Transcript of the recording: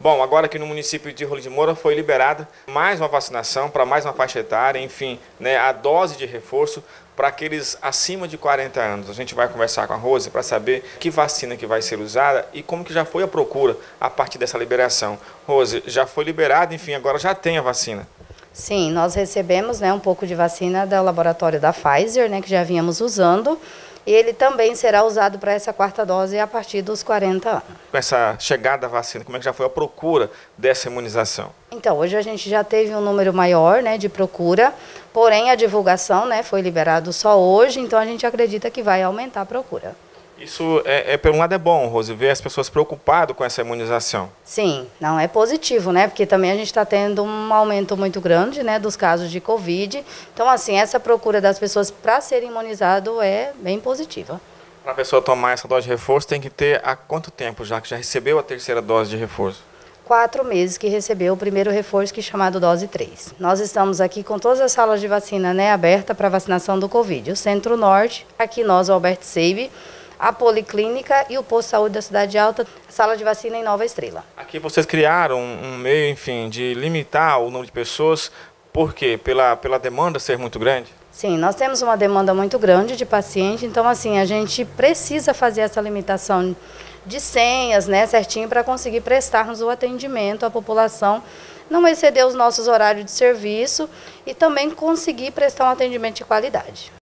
Bom, agora aqui no município de Rolim de Moura foi liberada mais uma vacinação para mais uma faixa etária, enfim, né, a dose de reforço para aqueles acima de 40 anos. A gente vai conversar com a Rose para saber que vacina que vai ser usada e como que já foi a procura a partir dessa liberação. Rose, já foi liberada, enfim, agora já tem a vacina. Sim, nós recebemos, né, um pouco de vacina do laboratório da Pfizer, né, que já vínhamos usando. E ele também será usado para essa quarta dose a partir dos 40 anos. Com essa chegada da vacina, como é que já foi a procura dessa imunização? Então, hoje a gente já teve um número maior, né, de procura, porém a divulgação, né, foi liberado só hoje, então a gente acredita que vai aumentar a procura. Isso, por um lado, é bom, Rose, ver as pessoas preocupadas com essa imunização. Sim, não é positivo, né? Porque também a gente está tendo um aumento muito grande, né, dos casos de Covid. Então, assim, essa procura das pessoas para ser imunizado é bem positiva. Para a pessoa tomar essa dose de reforço, tem que ter há quanto tempo já que já recebeu a terceira dose de reforço? 4 meses que recebeu o primeiro reforço, que é chamado dose 3. Nós estamos aqui com todas as salas de vacina, né, abertas para vacinação do Covid. O Centro-Norte, aqui nós, o Albert Sabin, a Policlínica e o Posto de Saúde da Cidade Alta, sala de vacina em Nova Estrela. Aqui vocês criaram um meio, enfim, de limitar o número de pessoas, por quê? Pela demanda ser muito grande? Sim, nós temos uma demanda muito grande de paciente, então assim, a gente precisa fazer essa limitação de senhas, né, certinho, para conseguir prestarmos o atendimento à população, não exceder os nossos horários de serviço e também conseguir prestar um atendimento de qualidade.